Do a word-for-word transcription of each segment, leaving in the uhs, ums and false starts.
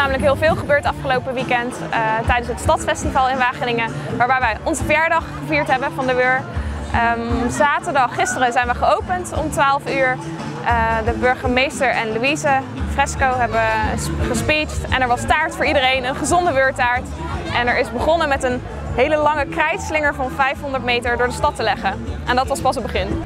namelijk heel veel gebeurd afgelopen weekend uh, tijdens het Stadsfestival in Wageningen, waarbij wij onze verjaardag gevierd hebben van de Weur. Um, zaterdag, gisteren zijn we geopend om twaalf uur. Uh, de burgemeester en Louise Fresco hebben gespeecht en er was taart voor iedereen, een gezonde Weurtaart. En er is begonnen met een hele lange krijtslinger van vijfhonderd meter door de stad te leggen. En dat was pas het begin.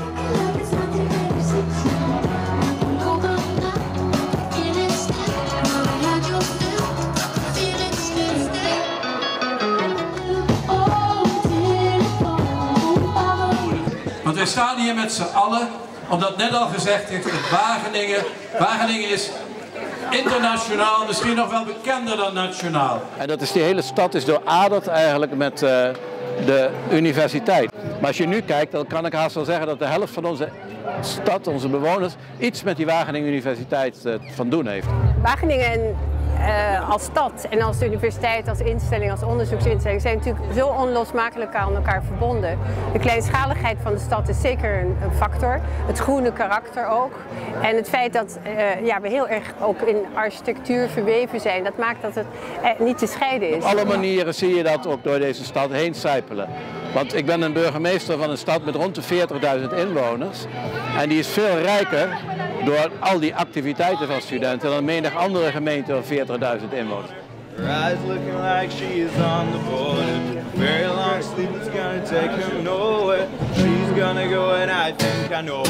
Want wij staan hier met z'n allen, omdat net al gezegd is, dat Wageningen, Wageningen is internationaal, misschien nog wel bekender dan nationaal. En dat is, die hele stad is dooraderd eigenlijk met uh, de universiteit. Maar als je nu kijkt, dan kan ik haast wel zeggen dat de helft van onze stad, onze bewoners, iets met die Wageningen Universiteit uh, van doen heeft. Wageningen uh, als stad en als universiteit, als instelling, als onderzoeksinstelling zijn natuurlijk zo onlosmakelijk aan elkaar verbonden. De kleinschaligheid van de stad is zeker een, een factor, het groene karakter ook. En het feit dat uh, ja, we heel erg ook in architectuur verweven zijn, dat maakt dat het uh, niet te scheiden is. Op alle manieren zie je dat ook door deze stad heen sijpelen. Want ik ben een burgemeester van een stad met rond de veertigduizend inwoners. En die is veel rijker door al die activiteiten van studenten dan menig andere gemeente van veertigduizend inwoners. Her eyes looking like she is on the border. Very long sleep is gonna take her nowhere. She's gonna go and I think I know.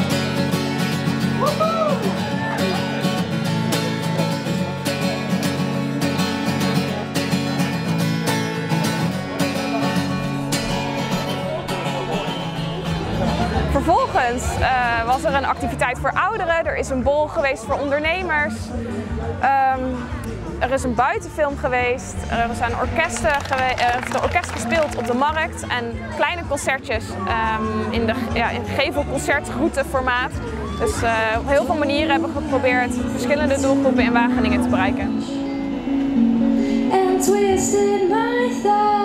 Vervolgens uh, was er een activiteit voor ouderen, er is een bol geweest voor ondernemers, um, er is een buitenfilm geweest, er zijn orkesten gewe er heeft een orkest gespeeld op de markt en kleine concertjes um, in de ja, in gevelconcertrouteformaat. Dus uh, op heel veel manieren hebben we geprobeerd verschillende doelgroepen in Wageningen te bereiken. And twisted my thoughts.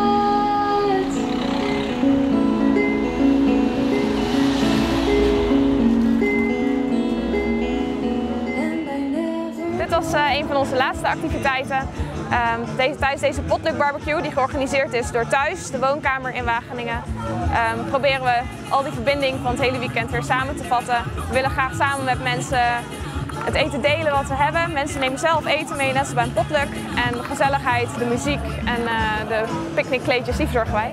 Dit was uh, een van onze laatste activiteiten. Um, deze, tijdens deze potluck barbecue die georganiseerd is door Thuis, de woonkamer in Wageningen, um, proberen we al die verbinding van het hele weekend weer samen te vatten. We willen graag samen met mensen het eten delen wat we hebben. Mensen nemen zelf eten mee, net zoals bij een potluck. En de gezelligheid, de muziek en uh, de picknickkleedjes, die verzorgen wij.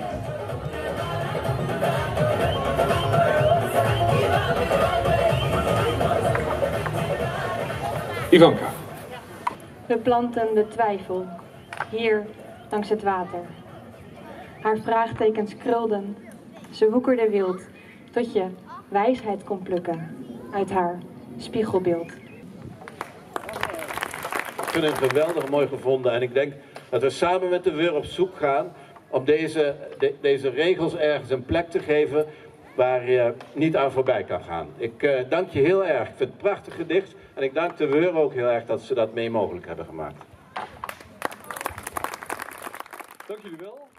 Ivanka. We planten de twijfel, hier langs het water. Haar vraagtekens krulden, ze woekerde wild, tot je wijsheid kon plukken uit haar spiegelbeeld. Ik vind het geweldig mooi gevonden en ik denk dat we samen met de Weur op zoek gaan om deze, de, deze regels ergens een plek te geven waar je niet aan voorbij kan gaan. Ik uh, dank je heel erg. Ik vind het een prachtig gedicht en ik dank de Weur ook heel erg dat ze dat mee mogelijk hebben gemaakt. Dank jullie wel.